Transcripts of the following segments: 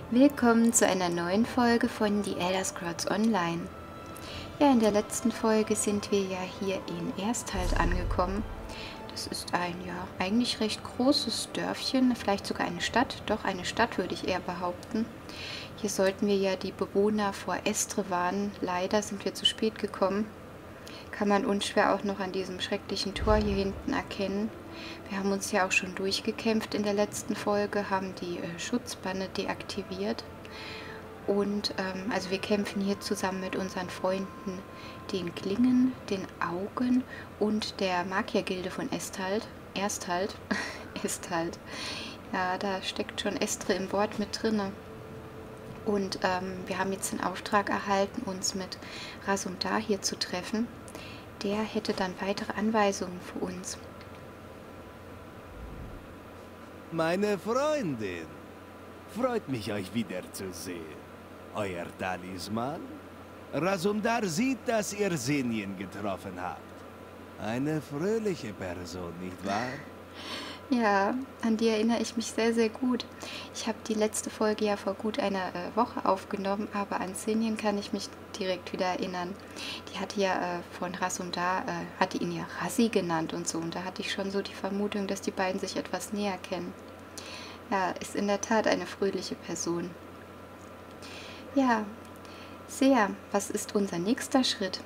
Willkommen zu einer neuen Folge von The Elder Scrolls Online. Ja, in der letzten Folge sind wir ja hier in Ersthalt angekommen. Das ist ein, ja, eigentlich recht großes Dörfchen, vielleicht sogar eine Stadt. Doch, eine Stadt würde ich eher behaupten. Hier sollten wir ja die Bewohner vor Estre warnen. Leider sind wir zu spät gekommen. Kann man unschwer auch noch an diesem schrecklichen Tor hier hinten erkennen. Wir haben uns ja auch schon durchgekämpft in der letzten Folge, haben die Schutzbanne deaktiviert. Und also wir kämpfen hier zusammen mit unseren Freunden, den Klingen, den Augen und der Magiergilde von Ersthalt. Ersthalt. Ja, da steckt schon Estre im Wort mit drinne. Und wir haben jetzt den Auftrag erhalten, uns mit Rasumdar hier zu treffen. Der hätte dann weitere Anweisungen für uns. Meine Freundin, freut mich, euch wiederzusehen. Euer Talisman? Rasumdar sieht, dass ihr Senien getroffen habt. Eine fröhliche Person, nicht wahr? Ja, an die erinnere ich mich sehr, sehr gut. Ich habe die letzte Folge ja vor gut einer Woche aufgenommen, aber an Senien kann ich mich direkt wieder erinnern. Die hatte ja von Rasumdar, hatte ihn ja Rassi genannt und so. Und da hatte ich schon so die Vermutung, dass die beiden sich etwas näher kennen. Ja, ist in der Tat eine fröhliche Person. Ja, sehr. Was ist unser nächster Schritt?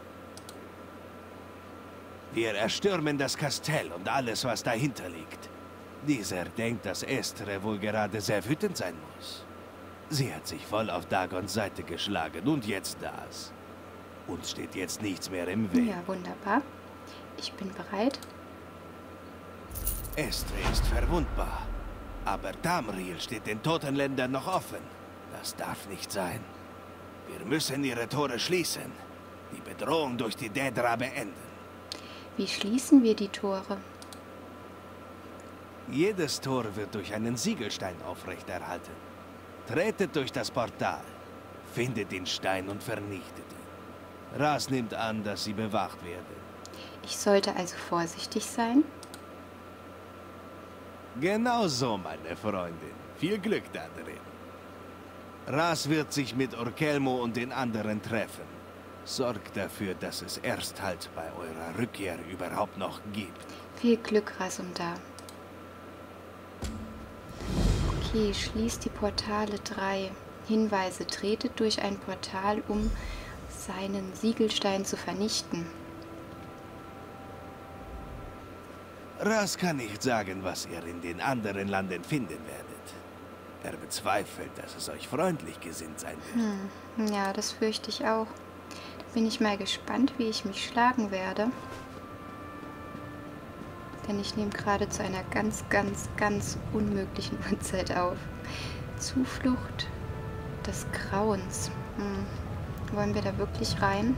Wir erstürmen das Kastell und alles, was dahinter liegt. Dieser denkt, dass Estre wohl gerade sehr wütend sein muss. Sie hat sich voll auf Dagons Seite geschlagen und jetzt das. Uns steht jetzt nichts mehr im Weg. Ja, wunderbar. Ich bin bereit. Estre ist verwundbar. Aber Tamriel steht den Totenländern noch offen. Das darf nicht sein. Wir müssen ihre Tore schließen. Die Bedrohung durch die Daedra beenden. Wie schließen wir die Tore? Jedes Tor wird durch einen Siegelstein aufrechterhalten. Tretet durch das Portal, findet den Stein und vernichtet ihn. Ras nimmt an, dass sie bewacht werden. Ich sollte also vorsichtig sein? Genau so, meine Freundin. Viel Glück da drin. Ras wird sich mit Orkelmo und den anderen treffen. Sorgt dafür, dass es Ersthalt bei eurer Rückkehr überhaupt noch gibt. Viel Glück, Rasumdar. Okay, schließt die Portale 3. Hinweise: Tretet durch ein Portal, um seinen Siegelstein zu vernichten. Ras kann nicht sagen, was ihr in den anderen Landen finden werdet. Er bezweifelt, dass es euch freundlich gesinnt sein wird. Ja, das fürchte ich auch. Da bin ich mal gespannt, wie ich mich schlagen werde. Denn ich nehme gerade zu einer ganz unmöglichen Uhrzeit auf. Zuflucht des Grauens. Wollen wir da wirklich rein?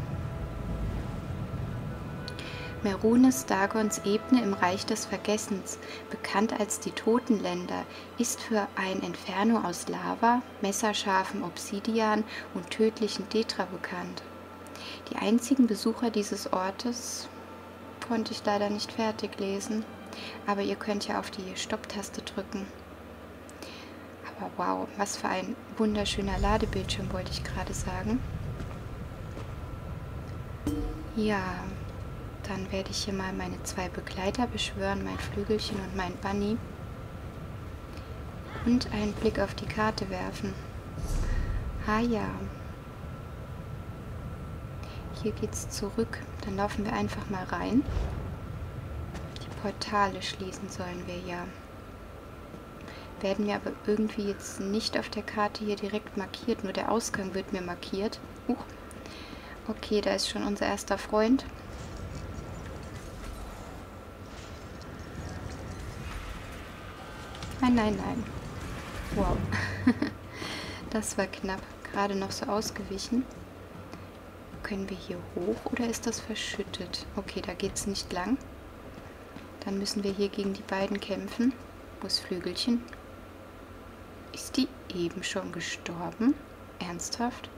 Merunes, Dagons Ebene im Reich des Vergessens, bekannt als die Totenländer, ist für ein Inferno aus Lava, messerscharfem Obsidian und tödlichen Tetra bekannt. Die einzigen Besucher dieses Ortes konnte ich leider nicht fertig lesen, aber ihr könnt ja auf die Stopptaste drücken. Aber wow, was für ein wunderschöner Ladebildschirm, wollte ich gerade sagen. Ja, dann werde ich hier mal meine zwei Begleiter beschwören, mein Flügelchen und mein Bunny. Und einen Blick auf die Karte werfen. Ah ja. Hier geht's zurück. Dann laufen wir einfach mal rein. Die Portale schließen sollen wir ja. Werden mir aber irgendwie jetzt nicht auf der Karte hier direkt markiert. Nur der Ausgang wird mir markiert. Okay, da ist schon unser erster Freund. Nein. Wow. Das war knapp. Gerade noch so ausgewichen. Können wir hier hoch oder ist das verschüttet? Okay, da geht es nicht lang. Dann müssen wir hier gegen die beiden kämpfen. Wo ist Flügelchen? Ist die eben schon gestorben? Ernsthaft?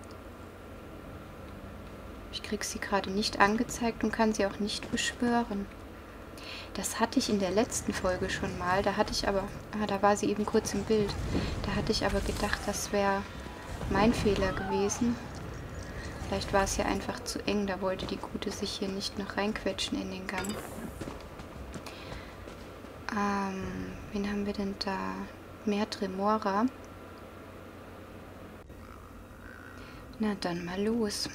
Ich krieg sie gerade nicht angezeigt und kann sie auch nicht beschwören. Das hatte ich in der letzten Folge schon mal. Da hatte ich aber... da war sie eben kurz im Bild. Da hatte ich aber gedacht, das wäre mein Fehler gewesen. Vielleicht war es ja einfach zu eng. Da wollte die Gute sich hier nicht noch reinquetschen in den Gang. Wen haben wir denn da? Mehr Tremora. Na dann mal los.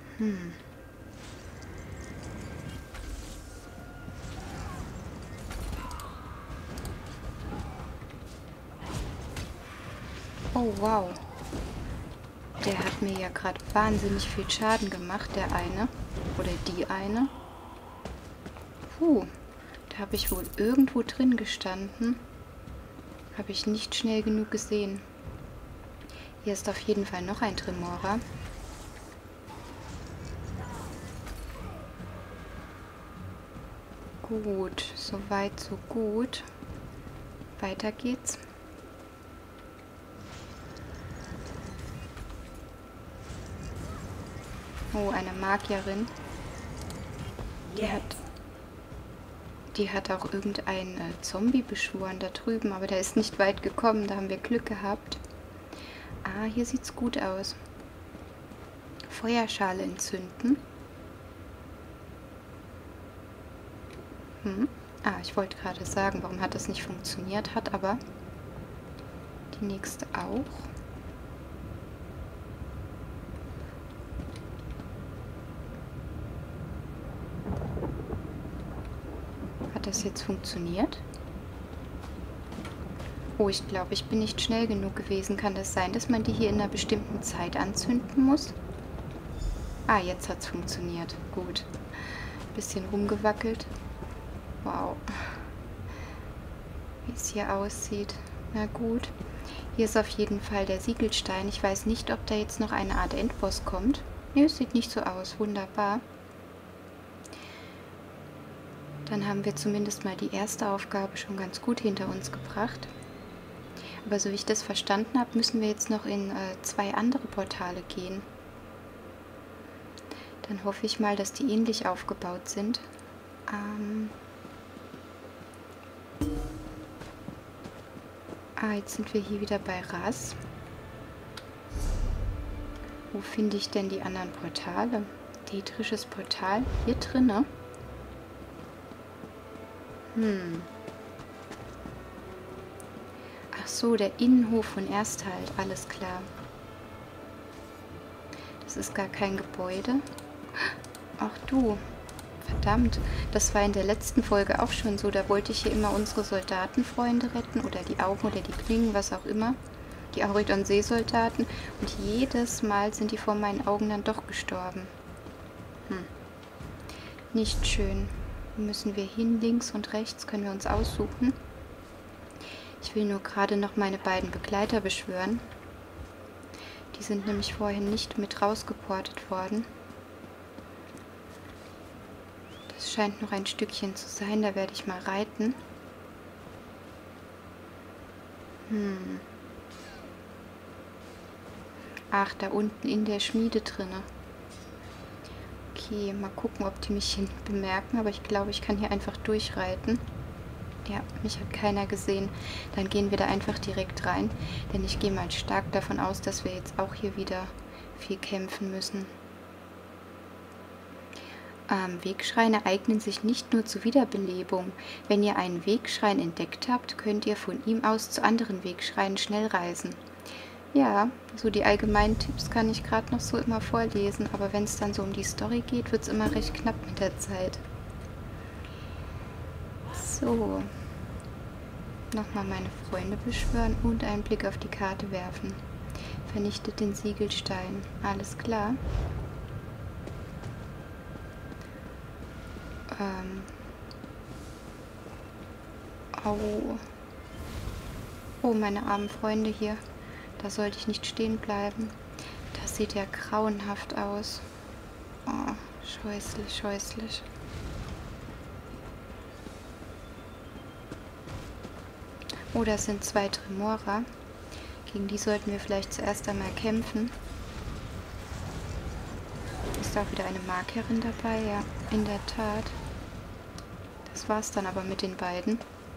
Oh, wow. Der hat mir ja gerade wahnsinnig viel Schaden gemacht, der eine. Oder die eine. Puh, da habe ich wohl irgendwo drin gestanden. Habe ich nicht schnell genug gesehen. Hier ist auf jeden Fall noch ein Tremora. Gut, soweit, so gut. Weiter geht's. Oh, eine Magierin. Die hat auch irgendein Zombie beschworen da drüben, aber der ist nicht weit gekommen, da haben wir Glück gehabt. Ah, hier sieht's gut aus. Feuerschale entzünden. Ich wollte gerade sagen, warum hat das nicht funktioniert, hat aber die nächste auch. Hat das jetzt funktioniert? Oh, ich glaube, ich bin nicht schnell genug gewesen. Kann das sein, dass man die hier in einer bestimmten Zeit anzünden muss? Ah, jetzt hat es funktioniert. Gut. Bisschen rumgewackelt. Wow. Wie es hier aussieht. Na gut. Hier ist auf jeden Fall der Siegelstein. Ich weiß nicht, ob da jetzt noch eine Art Endboss kommt. Ne, es sieht nicht so aus. Wunderbar. Dann haben wir zumindest mal die erste Aufgabe schon ganz gut hinter uns gebracht. Aber so wie ich das verstanden habe, müssen wir jetzt noch in 2 andere Portale gehen. Dann hoffe ich mal, dass die ähnlich aufgebaut sind. Jetzt sind wir hier wieder bei Ras. Wo finde ich denn die anderen Portale? Dietrisches Portal hier drinne. Ach so, der Innenhof von Ersthalt, alles klar. Das ist gar kein Gebäude. Ach du, verdammt, das war in der letzten Folge auch schon so. Da wollte ich hier immer unsere Soldatenfreunde retten oder die Augen oder die Klingen, was auch immer. Die Auridon-Seesoldaten. Und jedes Mal sind die vor meinen Augen dann doch gestorben. Nicht schön. Wo müssen wir hin? Links und rechts können wir uns aussuchen. Ich will nur gerade noch meine beiden Begleiter beschwören. Die sind nämlich vorhin nicht mit rausgeportet worden. Das scheint noch ein Stückchen zu sein, da werde ich mal reiten. Ach, da unten in der Schmiede drinne. Okay, mal gucken, ob die mich bemerken, aber ich glaube, ich kann hier einfach durchreiten. Ja, mich hat keiner gesehen. Dann gehen wir da einfach direkt rein, denn ich gehe mal stark davon aus, dass wir jetzt auch hier wieder viel kämpfen müssen. Wegschreine eignen sich nicht nur zur Wiederbelebung. Wenn ihr einen Wegschrein entdeckt habt, könnt ihr von ihm aus zu anderen Wegschreinen schnell reisen. Ja, so die allgemeinen Tipps kann ich gerade noch so immer vorlesen, aber wenn es dann so um die Story geht, wird es immer recht knapp mit der Zeit. So, nochmal meine Freunde beschwören und einen Blick auf die Karte werfen. Vernichtet den Siegelstein. Alles klar. Oh, meine armen Freunde hier. Da sollte ich nicht stehen bleiben. Das sieht ja grauenhaft aus. Oh, scheußlich, scheußlich. Oh, das sind 2 Tremora. Gegen die sollten wir vielleicht zuerst einmal kämpfen. Ist auch wieder eine Magierin dabei? Ja, in der Tat. Das Das war's dann aber mit den beiden.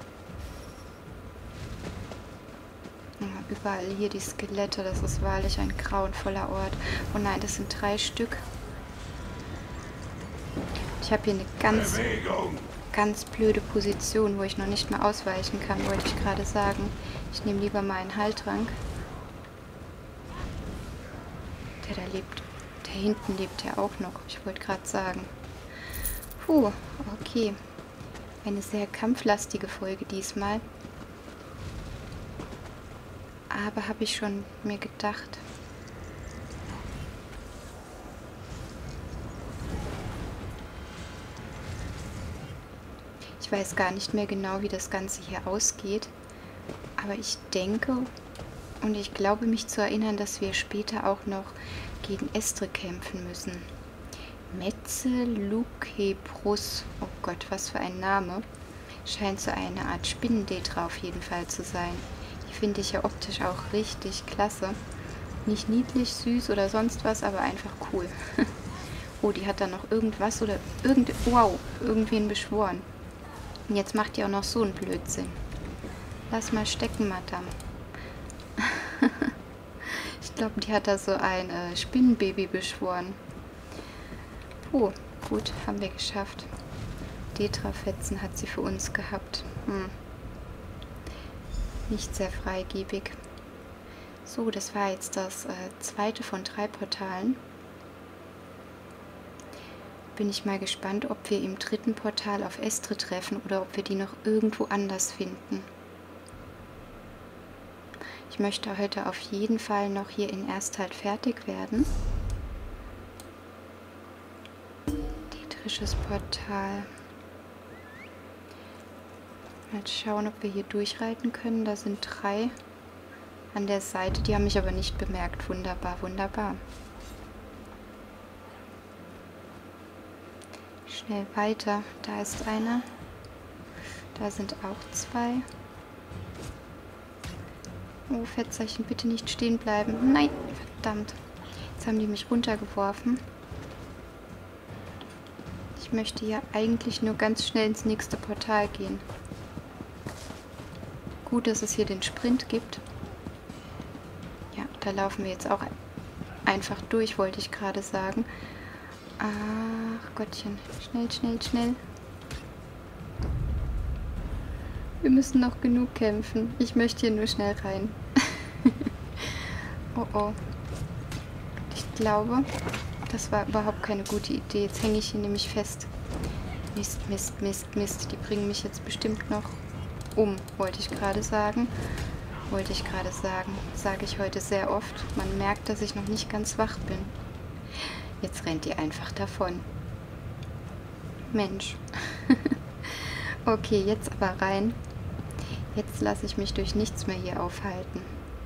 Ja, überall hier die Skelette, das ist wahrlich ein grauenvoller Ort. Oh nein, das sind 3 Stück. Ich habe hier eine ganz blöde Position, wo ich noch nicht mal ausweichen kann, wollte ich gerade sagen. Ich nehme lieber mal einen Heiltrank. Der da lebt. Der hinten lebt ja auch noch. Ich wollte gerade sagen. Puh, okay. Eine sehr kampflastige Folge diesmal. Aber habe ich schon mir gedacht. Ich weiß gar nicht mehr genau, wie das Ganze hier ausgeht. Aber ich denke und ich glaube mich zu erinnern, dass wir später auch noch gegen Estre kämpfen müssen. Metzelukebrus. Oh Gott, was für ein Name. Scheint so eine Art Spinnendetra auf jeden Fall zu sein. Die finde ich ja optisch auch richtig klasse. Nicht niedlich, süß oder sonst was, aber einfach cool. Oh, die hat da noch irgendwas oder wow, irgendwen beschworen. Und jetzt macht die auch noch so einen Blödsinn. Lass mal stecken, Madame. Ich glaube, die hat da so ein Spinnenbaby beschworen. Oh, gut, haben wir geschafft. Detrafetzen hat sie für uns gehabt. Nicht sehr freigebig. So, das war jetzt das zweite von 3 Portalen. Bin ich mal gespannt, ob wir im 3. Portal auf Estre treffen oder ob wir die noch irgendwo anders finden. Ich möchte heute auf jeden Fall noch hier in Erstalt fertig werden. Detrisches Portal. Mal schauen, ob wir hier durchreiten können. Da sind 3 an der Seite. Die haben mich aber nicht bemerkt. Wunderbar, wunderbar. Schnell weiter. Da ist einer. Da sind auch 2. Oh, Fettzeichen, bitte nicht stehen bleiben. Nein, verdammt. Jetzt haben die mich runtergeworfen. Ich möchte ja eigentlich nur ganz schnell ins nächste Portal gehen. Gut, dass es hier den Sprint gibt. Ja, da laufen wir jetzt auch einfach durch, wollte ich gerade sagen. Ach Gottchen, schnell, schnell, schnell. Wir müssen noch genug kämpfen. Ich möchte hier nur schnell rein. Oh oh. Ich glaube, das war überhaupt keine gute Idee. Jetzt hänge ich hier nämlich fest. Mist, Mist, Mist, Mist. Die bringen mich jetzt bestimmt noch um, wollte ich gerade sagen. Sage ich heute sehr oft. Man merkt, dass ich noch nicht ganz wach bin. Jetzt rennt ihr einfach davon. Mensch. Okay, jetzt aber rein. Jetzt lasse ich mich durch nichts mehr hier aufhalten.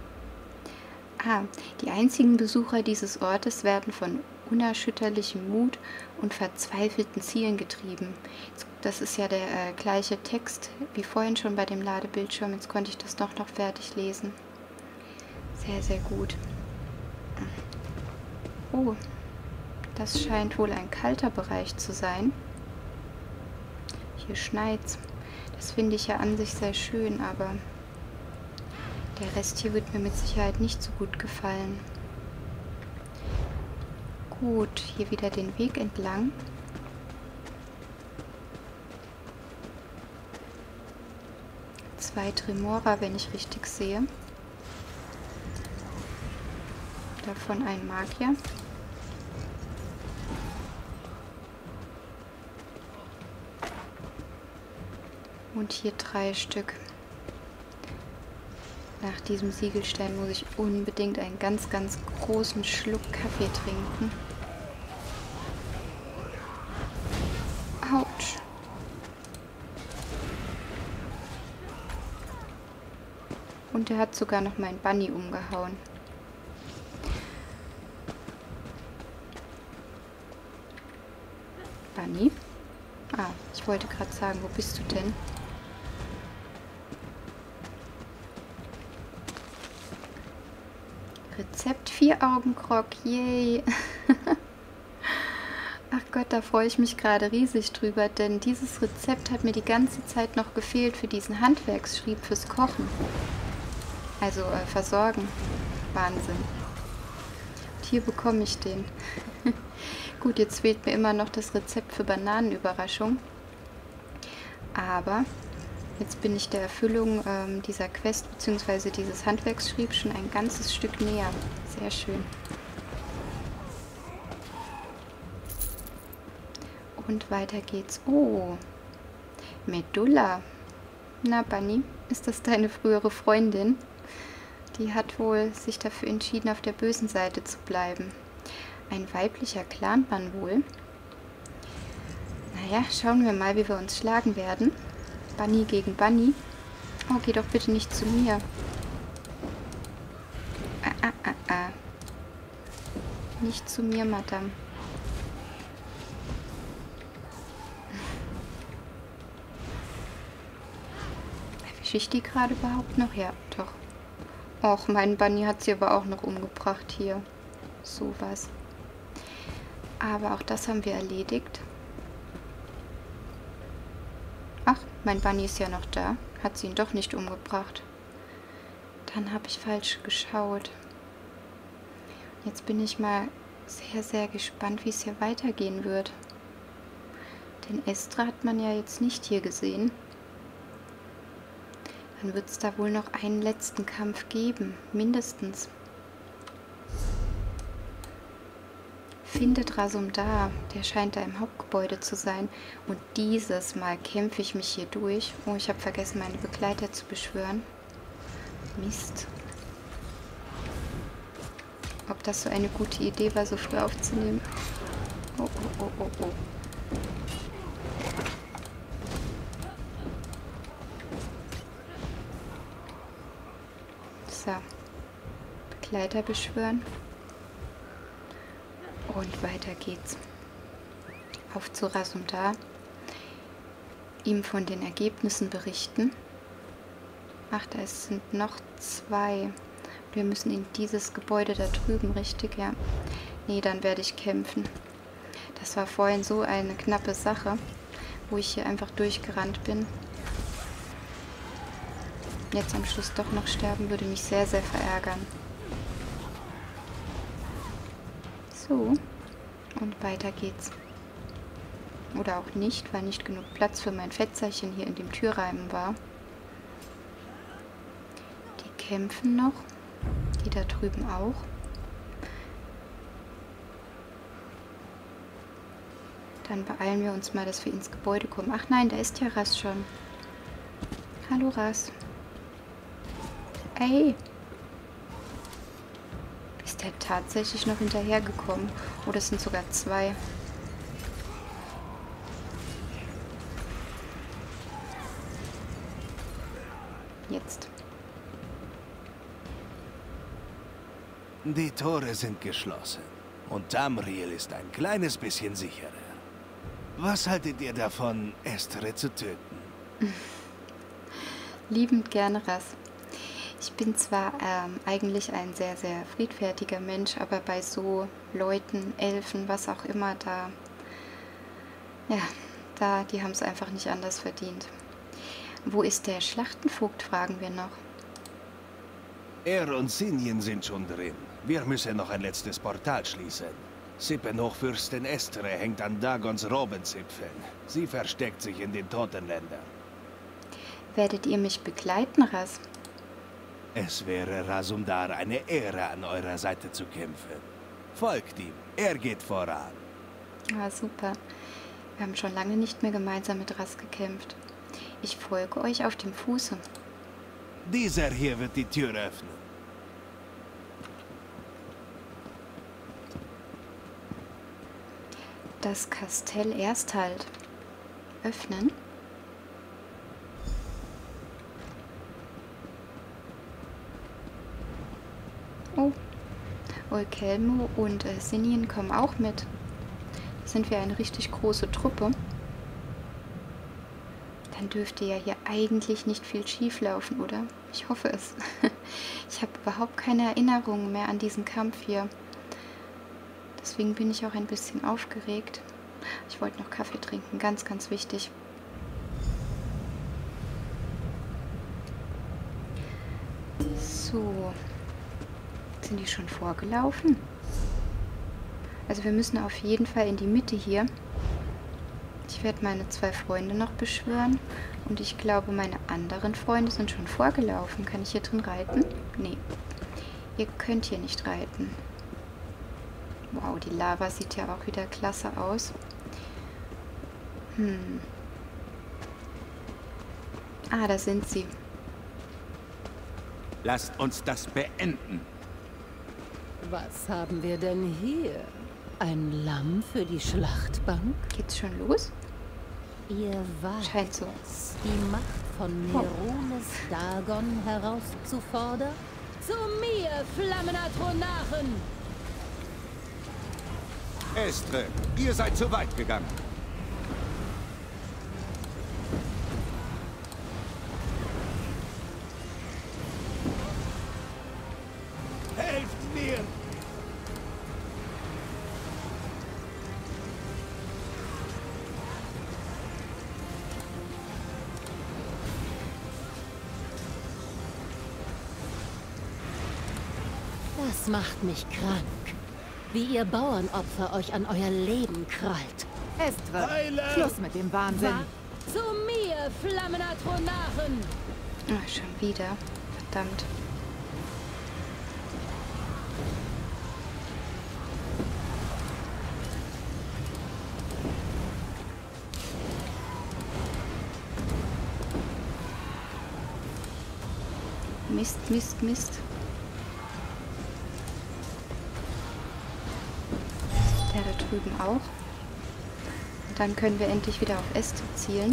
Die einzigen Besucher dieses Ortes werden von unerschütterlichem Mut und verzweifelten Zielen getrieben. Das ist ja der gleiche Text wie vorhin schon bei dem Ladebildschirm. Jetzt konnte ich das doch noch fertig lesen. Sehr, sehr gut. Oh, das scheint wohl ein kalter Bereich zu sein. Hier schneit's. Das finde ich ja an sich sehr schön, aber der Rest hier wird mir mit Sicherheit nicht so gut gefallen. Gut, hier wieder den Weg entlang. Zwei Tremora, wenn ich richtig sehe. Davon ein Magier. Und hier 3 Stück. Nach diesem Siegelstein muss ich unbedingt einen ganz, ganz großen Schluck Kaffee trinken. Autsch. Und er hat sogar noch meinen Bunny umgehauen. Bunny? Ich wollte gerade sagen, wo bist du denn? Rezept 4-Augen-Grog, yay! Ach Gott, da freue ich mich gerade riesig drüber, denn dieses Rezept hat mir die ganze Zeit noch gefehlt für diesen Handwerksschrieb fürs Kochen. Also versorgen. Wahnsinn. Und hier bekomme ich den. Gut, jetzt fehlt mir immer noch das Rezept für Bananenüberraschung. Aber jetzt bin ich der Erfüllung dieser Quest bzw. dieses Handwerksschrieb schon ein ganzes Stück näher. Sehr schön. Und weiter geht's. Oh, Medulla. Na, Bunny, ist das deine frühere Freundin? Die hat wohl sich dafür entschieden, auf der bösen Seite zu bleiben. Ein weiblicher Clanmann wohl. Naja, schauen wir mal, wie wir uns schlagen werden. Bunny gegen Bunny. Oh, geh doch bitte nicht zu mir. Nicht zu mir, Madame. Erwische ich die gerade überhaupt noch? Ja, doch. Och, mein Bunny hat sie aber auch noch umgebracht hier. Sowas. Aber auch das haben wir erledigt. Ach, mein Bunny ist ja noch da. Hat sie ihn doch nicht umgebracht. Dann habe ich falsch geschaut. Jetzt bin ich mal sehr, sehr gespannt, wie es hier weitergehen wird. Den Estra hat man ja jetzt nicht hier gesehen. Dann wird es da wohl noch einen letzten Kampf geben, mindestens. Findet Rasumdar, der scheint da im Hauptgebäude zu sein. Und dieses Mal kämpfe ich mich hier durch. Oh, ich habe vergessen, meine Begleiter zu beschwören. Mist. Ob das so eine gute Idee war, so früh aufzunehmen? Oh, oh, oh, oh, oh. So. Begleiter beschwören. Und weiter geht's. Auf zu Rasumdar. Ihm von den Ergebnissen berichten. Ach, da sind noch 2. Wir müssen in dieses Gebäude da drüben, richtig? Ja. Nee, dann werde ich kämpfen. Das war vorhin so eine knappe Sache, wo ich hier einfach durchgerannt bin. Jetzt am Schluss doch noch sterben, würde mich sehr, sehr verärgern. So. Und weiter geht's. Oder auch nicht, weil nicht genug Platz für mein Fettzeichen hier in dem Türrahmen war. Die kämpfen noch. Die da drüben auch. Dann beeilen wir uns mal, dass wir ins Gebäude kommen. Ach nein, da ist ja Ras schon. Hallo Ras. Ey. Ist der tatsächlich noch hinterhergekommen? Oh, das sind sogar 2. Jetzt. Die Tore sind geschlossen. Und Tamriel ist ein kleines bisschen sicherer. Was haltet ihr davon, Estre zu töten? Liebend gerne, Ras. Ich bin zwar eigentlich ein sehr, sehr friedfertiger Mensch, aber bei so Leuten, Elfen, was auch immer, die haben es einfach nicht anders verdient. Wo ist der Schlachtenvogt, fragen wir noch. Er und Sinjen sind schon drin. Wir müssen noch ein letztes Portal schließen. Sippenhochfürstin Estre hängt an Dagons Robenzipfeln. Sie versteckt sich in den Totenländern. Werdet ihr mich begleiten, Ras? Es wäre Rasumdar eine Ehre, an eurer Seite zu kämpfen. Folgt ihm, er geht voran. Ah, super. Wir haben schon lange nicht mehr gemeinsam mit Ras gekämpft. Ich folge euch auf dem Fuße. Dieser hier wird die Tür öffnen. Das Kastell Ersthalt. Öffnen. Oh. Olkelmo und Sinien kommen auch mit. Sind wir eine richtig große Truppe. Dann dürfte ja hier eigentlich nicht viel schief laufen, oder? Ich hoffe es. Ich habe überhaupt keine Erinnerungen mehr an diesen Kampf hier. Deswegen bin ich auch ein bisschen aufgeregt. Ich wollte noch Kaffee trinken, ganz, ganz wichtig. So. Sind die schon vorgelaufen? Also wir müssen auf jeden Fall in die Mitte hier. Ich werde meine 2 Freunde noch beschwören. Und ich glaube, meine anderen Freunde sind schon vorgelaufen. Kann ich hier drin reiten? Nee. Ihr könnt hier nicht reiten. Wow, die Lava sieht ja auch wieder klasse aus. Ah, da sind sie. Lasst uns das beenden. Was haben wir denn hier? Ein Lamm für die Schlachtbank? Geht's schon los? Ihr wagt Scheint so. es, die Macht von Merones Dagon herauszufordern? Zu mir, Flammenatronarchen! Estre, ihr seid zu weit gegangen. Helft mir! Das macht mich krank. Wie ihr Bauernopfer euch an euer Leben krallt. Estre, Heile! Schluss mit dem Wahnsinn. Zu mir, Flammenatronarchen! Ah, schon wieder. Verdammt. Mist, Mist, Mist. Der da drüben auch. Und dann können wir endlich wieder auf Äste zielen.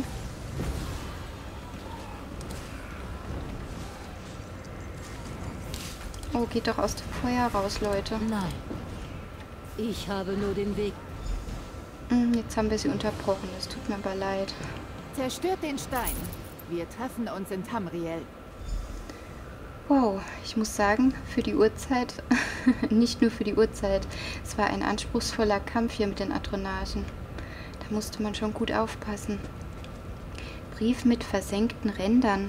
Oh, geht doch aus dem Feuer raus, Leute. Nein. Ich habe nur den Weg. Jetzt haben wir sie unterbrochen. Es tut mir aber leid. Zerstört den Stein. Wir treffen uns in Tamriel. Wow, ich muss sagen, für die Uhrzeit, nicht nur für die Uhrzeit, es war ein anspruchsvoller Kampf hier mit den Atronarchen. Da musste man schon gut aufpassen. Brief mit versenkten Rändern.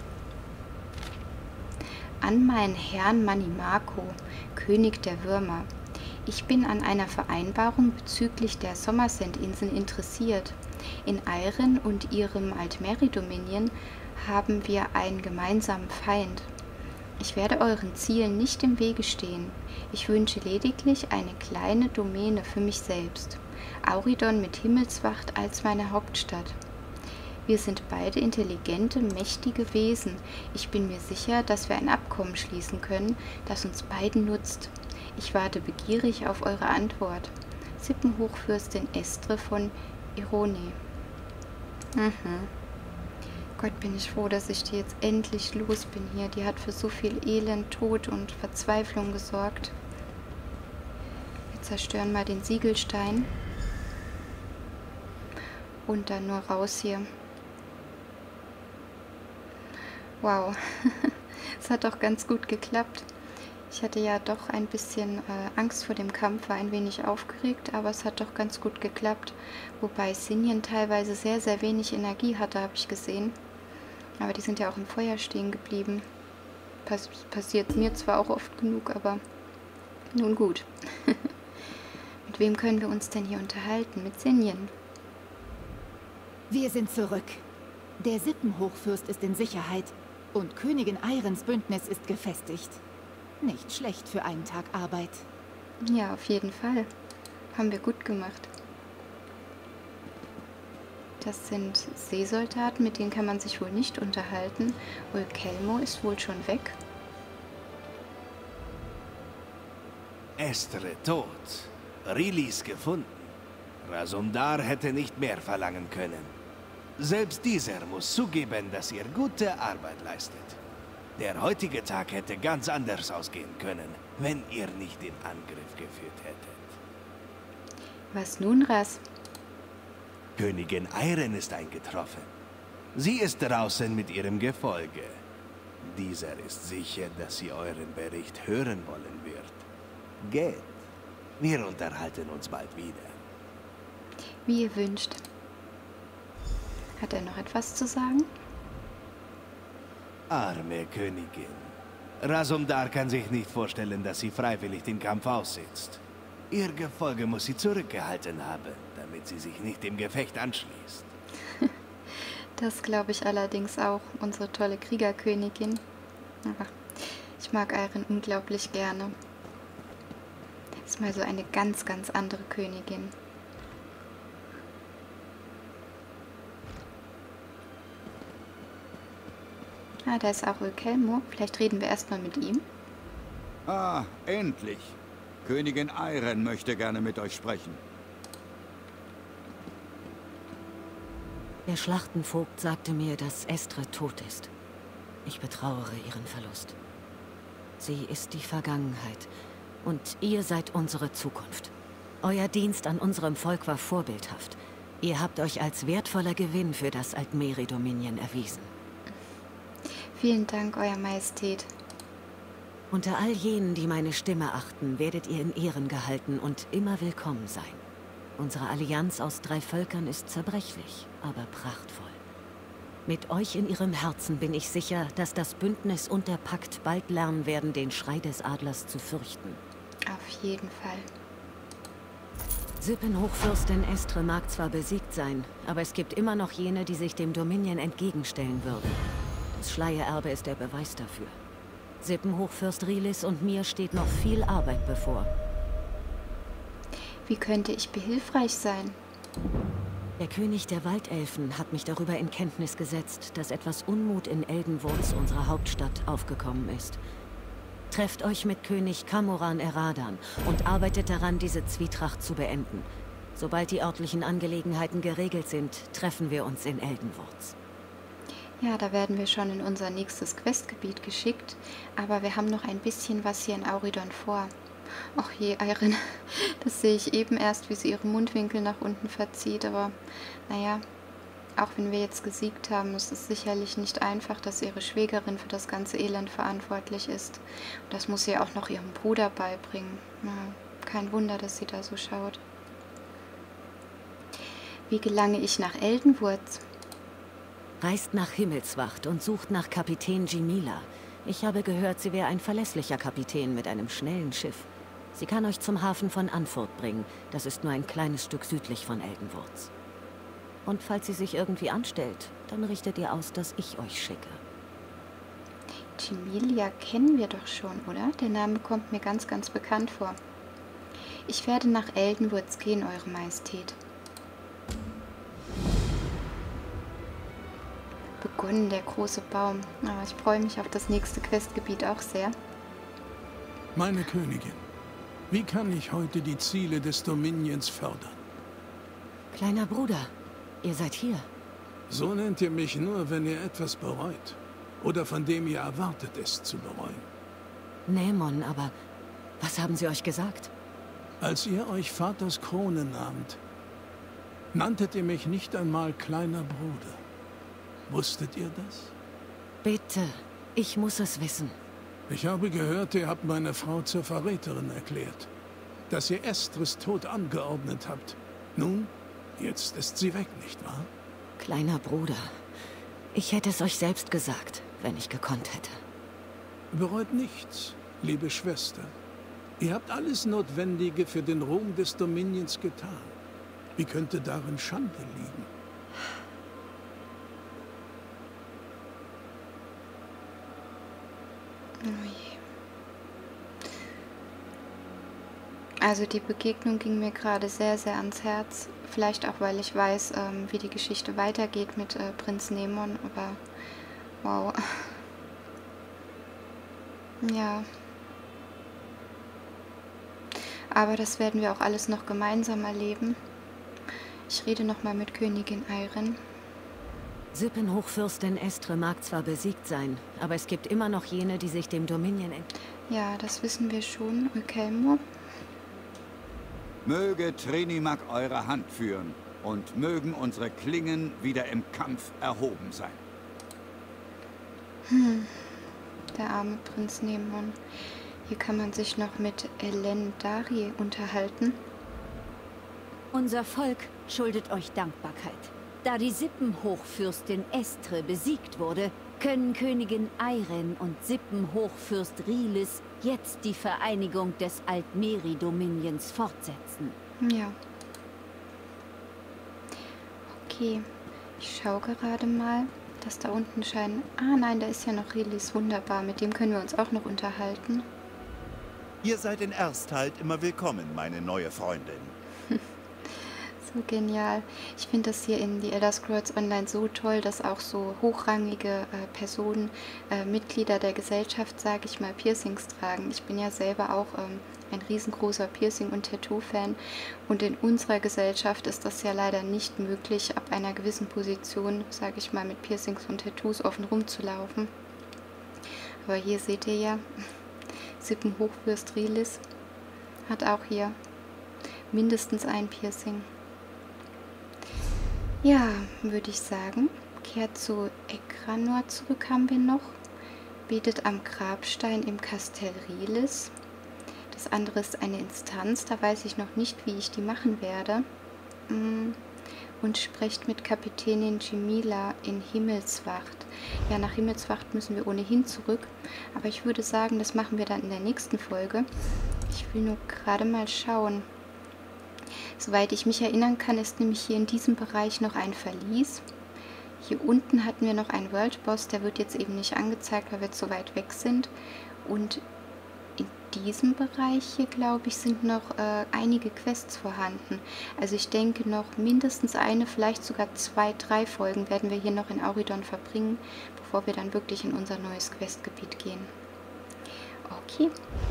An meinen Herrn Manimako, König der Würmer. Ich bin an einer Vereinbarung bezüglich der Somerset-Inseln interessiert. In Eiren und ihrem Altmeri-Dominion haben wir einen gemeinsamen Feind. Ich werde euren Zielen nicht im Wege stehen. Ich wünsche lediglich eine kleine Domäne für mich selbst. Auridon mit Himmelswacht als meine Hauptstadt. Wir sind beide intelligente, mächtige Wesen. Ich bin mir sicher, dass wir ein Abkommen schließen können, das uns beiden nutzt. Ich warte begierig auf eure Antwort. Sippenhochfürstin Estre von Irone. Gott, bin ich froh, dass ich die jetzt endlich los bin hier. Die hat für so viel Elend, Tod und Verzweiflung gesorgt. Wir zerstören mal den Siegelstein. Und dann nur raus hier. Wow, es hat doch ganz gut geklappt. Ich hatte ja doch ein bisschen Angst vor dem Kampf, war ein wenig aufgeregt, aber es hat doch ganz gut geklappt. Wobei Sinjen teilweise sehr, sehr wenig Energie hatte, habe ich gesehen. Aber die sind ja auch im Feuer stehen geblieben. Passiert mir zwar auch oft genug, aber nun gut. Mit wem können wir uns denn hier unterhalten? Mit Sinjen. Wir sind zurück. Der Sippenhochfürst ist in Sicherheit und Königin Eirens Bündnis ist gefestigt. Nicht schlecht für einen Tag Arbeit. Ja, auf jeden Fall. Haben wir gut gemacht. Das sind Seesoldaten, mit denen kann man sich wohl nicht unterhalten. Ulkelmo ist wohl schon weg. Estre tot. Rilis gefunden. Rasumdar hätte nicht mehr verlangen können. Selbst dieser muss zugeben, dass ihr gute Arbeit leistet. Der heutige Tag hätte ganz anders ausgehen können, wenn ihr nicht den Angriff geführt hättet. Was nun, Ras? Königin Eiren ist eingetroffen. Sie ist draußen mit ihrem Gefolge. Dieser ist sicher, dass sie euren Bericht hören wollen wird. Geht. Wir unterhalten uns bald wieder. Wie ihr wünscht. Hat er noch etwas zu sagen? Arme Königin. Rasumdar kann sich nicht vorstellen, dass sie freiwillig den Kampf aussitzt. Ihr Gefolge muss sie zurückgehalten haben, damit sie sich nicht dem Gefecht anschließt. Das glaube ich allerdings auch, unsere tolle Kriegerkönigin. Aber ich mag Ayren unglaublich gerne. Ist mal so eine ganz, ganz andere Königin. Ah, da ist auch Ulkelmo. Vielleicht reden wir erstmal mit ihm. Ah, endlich. Königin Ayren möchte gerne mit euch sprechen. Der Schlachtenvogt sagte mir, dass Estre tot ist. Ich betrauere ihren Verlust. Sie ist die Vergangenheit und ihr seid unsere Zukunft. Euer Dienst an unserem Volk war vorbildhaft. Ihr habt euch als wertvoller Gewinn für das Altmeri-Dominion erwiesen. Vielen Dank, Euer Majestät. Unter all jenen, die meine Stimme achten, werdet ihr in Ehren gehalten und immer willkommen sein. Unsere Allianz aus 3 Völkern ist zerbrechlich, aber prachtvoll. Mit euch in ihrem Herzen bin ich sicher, dass das Bündnis und der Pakt bald lernen werden, den Schrei des Adlers zu fürchten. Auf jeden Fall. Sippenhochfürstin Estre mag zwar besiegt sein, aber es gibt immer noch jene, die sich dem Dominion entgegenstellen würden. Das Schleiererbe ist der Beweis dafür. Sippenhochfürst Rilis und mir steht noch viel Arbeit bevor. Wie könnte ich behilfreich sein? Der König der Waldelfen hat mich darüber in Kenntnis gesetzt, dass etwas Unmut in Eldenwurz, unserer Hauptstadt, aufgekommen ist. Trefft euch mit König Kamoran Eradan und arbeitet daran, diese Zwietracht zu beenden. Sobald die örtlichen Angelegenheiten geregelt sind, treffen wir uns in Eldenwurz. Ja, da werden wir schon in unser nächstes Questgebiet geschickt, aber wir haben noch ein bisschen was hier in Auridon vor. Ach je, Ayren, das sehe ich eben erst, wie sie ihre Mundwinkel nach unten verzieht, aber naja, auch wenn wir jetzt gesiegt haben, ist es sicherlich nicht einfach, dass ihre Schwägerin für das ganze Elend verantwortlich ist. Und das muss sie auch noch ihrem Bruder beibringen. Na, kein Wunder, dass sie da so schaut. Wie gelange ich nach Eldenwurz? Reist nach Himmelswacht und sucht nach Kapitän Jimila. Ich habe gehört, sie wäre ein verlässlicher Kapitän mit einem schnellen Schiff. Sie kann euch zum Hafen von Anfurt bringen. Das ist nur ein kleines Stück südlich von Eldenwurz. Und falls sie sich irgendwie anstellt, dann richtet ihr aus, dass ich euch schicke. Jimilia kennen wir doch schon, oder? Der Name kommt mir ganz, ganz bekannt vor. Ich werde nach Eldenwurz gehen, Eure Majestät. Begonnen, der große Baum. Aber ich freue mich auf das nächste Questgebiet auch sehr. Meine Königin, wie kann ich heute die Ziele des Dominions fördern? Kleiner Bruder, ihr seid hier. So nennt ihr mich nur, wenn ihr etwas bereut. Oder von dem ihr erwartet, es zu bereuen. Nämon, aber was haben sie euch gesagt? Als ihr euch Vaters Krone nahmt, nanntet ihr mich nicht einmal kleiner Bruder. Wusstet ihr das? Bitte, ich muss es wissen. Ich habe gehört, ihr habt meine Frau zur Verräterin erklärt. Dass ihr Estres Tod angeordnet habt. Nun, jetzt ist sie weg, nicht wahr? Kleiner Bruder, ich hätte es euch selbst gesagt, wenn ich gekonnt hätte. Bereut nichts, liebe Schwester. Ihr habt alles Notwendige für den Ruhm des Dominions getan. Wie könnte darin Schande liegen? Oh je. Also die Begegnung ging mir gerade sehr, sehr ans Herz. Vielleicht auch, weil ich weiß, wie die Geschichte weitergeht mit Prinz Nämon, aber wow. Ja. Aber das werden wir auch alles noch gemeinsam erleben. Ich rede nochmal mit Königin Ayren. Sippenhochfürstin Estre mag zwar besiegt sein, aber es gibt immer noch jene, die sich dem Dominion Ja, das wissen wir schon, Ulkelmo. Möge Trinimac eure Hand führen und mögen unsere Klingen wieder im Kampf erhoben sein. Der arme Prinz Nämon. Hier kann man sich noch mit Elendari unterhalten. Unser Volk schuldet euch Dankbarkeit. Da die Sippenhochfürstin Estre besiegt wurde, können Königin Ayren und Sippenhochfürst Rilis jetzt die Vereinigung des Altmeri-Dominions fortsetzen. Ja. Okay, ich schaue gerade mal, dass da unten scheinen... Ah nein, da ist ja noch Rilis, wunderbar. Mit dem können wir uns auch noch unterhalten. Ihr seid in Ersthalt immer willkommen, meine neue Freundin. So genial. Ich finde das hier in The Elder Scrolls Online so toll, dass auch so hochrangige Personen, Mitglieder der Gesellschaft, sage ich mal, Piercings tragen. Ich bin ja selber auch ein riesengroßer Piercing- und Tattoo-Fan und in unserer Gesellschaft ist das ja leider nicht möglich, ab einer gewissen Position, sage ich mal, mit Piercings und Tattoos offen rumzulaufen. Aber hier seht ihr ja, Sippenhochfürst Rilis hat auch hier mindestens ein Piercing. Ja, würde ich sagen, kehrt zu Ekranor zurück haben wir noch. Betet am Grabstein im Kastell Rilis. Das andere ist eine Instanz, da weiß ich noch nicht, wie ich die machen werde. Und sprecht mit Kapitänin Jemila in Himmelswacht. Ja, nach Himmelswacht müssen wir ohnehin zurück. Aber ich würde sagen, das machen wir dann in der nächsten Folge. Ich will nur gerade mal schauen. Soweit ich mich erinnern kann, ist nämlich hier in diesem Bereich noch ein Verlies. Hier unten hatten wir noch einen World Boss, der wird jetzt eben nicht angezeigt, weil wir zu weit weg sind. Und in diesem Bereich hier, glaube ich, sind noch einige Quests vorhanden. Also ich denke noch mindestens eine, vielleicht sogar 2, 3 Folgen werden wir hier noch in Auridon verbringen, bevor wir dann wirklich in unser neues Questgebiet gehen. Okay.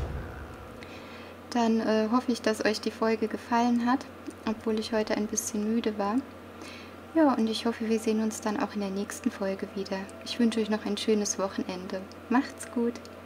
Dann hoffe ich, dass euch die Folge gefallen hat, obwohl ich heute ein bisschen müde war. Ja, und ich hoffe, wir sehen uns dann auch in der nächsten Folge wieder. Ich wünsche euch noch ein schönes Wochenende. Macht's gut!